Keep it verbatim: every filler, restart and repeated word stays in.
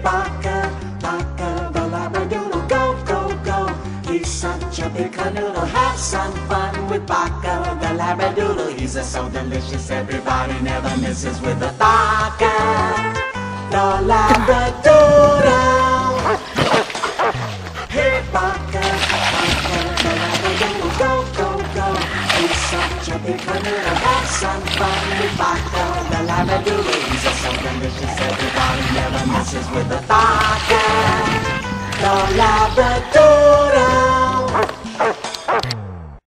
Bocker, Bocker the Labradoodle, go, go, go. He's such a big canoodle, have some fun with Bocker the Labradoodle. He's a so delicious, everybody never misses with a Bocker the Labradoodle. Hey Bocker, Bocker the Labradoodle, go, go, go. He's such a big canoodle, have some fun with Bocker the Labradoodle. He's a so delicious, everybody never misses with a Bocker the Labradoodle.